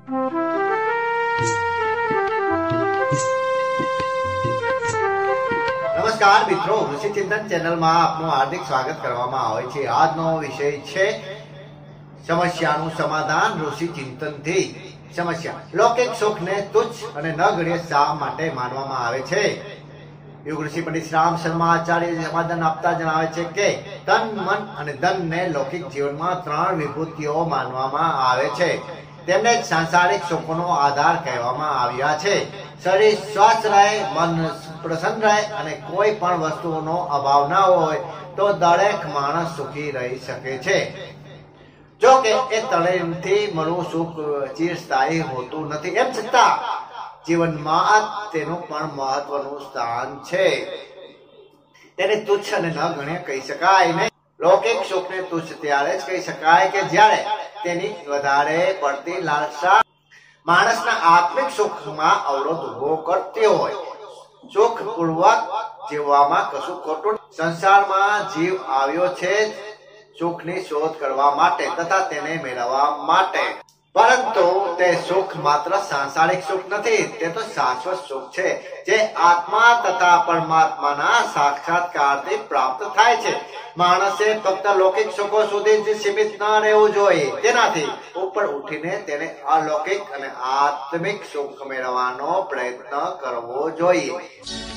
નમસ્કાર મિત્રો, ઋષિ ચિંતન ચેનલમાં આપનું હાર્દિક સ્વાગત કરવામાં આવે છે। આજનો વિષય છે સમસ્યાનું સમાધાન ઋષિ ચિંતનથી। સમસ્યા: લૌકિક સુખને તુચ્છ અને ન ગણ્ય શા માટે માનવામાં આવે છે? યુગ ઋષિ પંડિત રામ શર્મા આચાર્ય સમાધાન આપતા જણાવે છે કે તન, મન અને ધનને લૌકિક જીવનમાં ત્રણ વિભૂતિઓ માનવામાં આવે છે। તેમને જ સાંસારિક સુખનો આધાર કહેવામાં આવ્યા છે। શરીર સ્વસ્થ રહે, મન પ્રસન્ન રહે અને કોઈ પણ વસ્તુનો અભાવ ન હોય તો દરેક માણસ સુખી રહી શકે છે। જો કે એ તળેથી મળવું સુખ ચિરસ્થાયી હોતું નથી, એમ છતાં જીવનમાં તેનું પણ મહત્વનું સ્થાન છે। તેને તુચ્છ અને ન ગણ્ય કહી શકાય નહીં। લૌકિક સુખને તુચ્છ ત્યારે જ કહી શકાય કે જ્યારે તેની વધારે પડતી લાલસા માણસના આત્મિક સુખમાં અવરોધ ઉભો કરતી હોય। સુખપૂર્વક જીવવામાં કશું ખોટું નથી। સંસારમાં જીવ આવ્યો છે સુખની શોધ કરવા માટે તથા તેને મેળવવા માટે, પરંતુ તે સુખ માત્ર સાંસારિક સુખ નથી, તે તો શાશ્વત સુખ છે જે આત્મા તથા પરમાત્માના સાક્ષાત્કારથી પ્રાપ્ત થાય છે। માણસે ફક્ત લૌકિક સુખો સુધી જ સીમિત ન રહેવું જોઈએ, તેનાથી ઉપર ઉઠીને તેને અલૌકિક અને આત્મિક સુખ મેળવવાનો પ્રયત્ન કરવો જોઈએ।